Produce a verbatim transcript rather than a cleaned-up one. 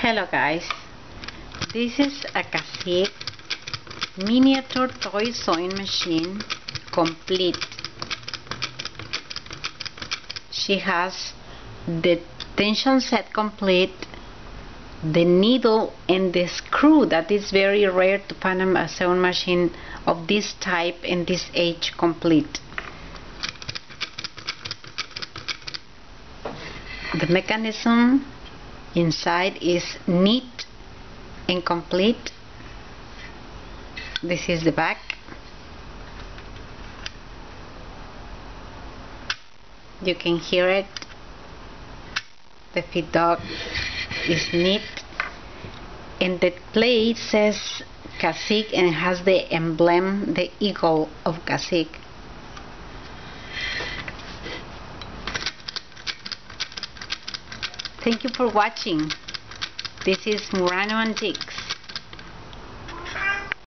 Hello guys, this is a Casige miniature toy sewing machine complete. She has the tension set complete, the needle and the screw that is very rare to find a sewing machine of this type in this age complete. The mechanism inside is neat and complete. This is the back. You can hear it. The feed dog is neat, and the plate says Casige and has the emblem, the eagle of Casige. Thank you for watching. This is Murano-Antiques.